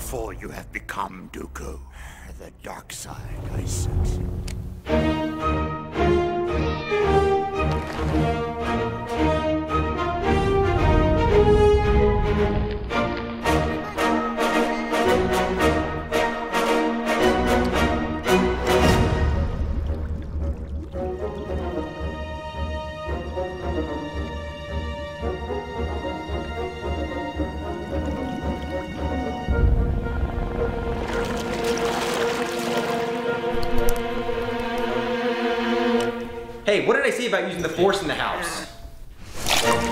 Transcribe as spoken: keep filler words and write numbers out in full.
powerful you have become, Dooku. The dark side, I sense it. Hey, what did I say about using the Force in the house?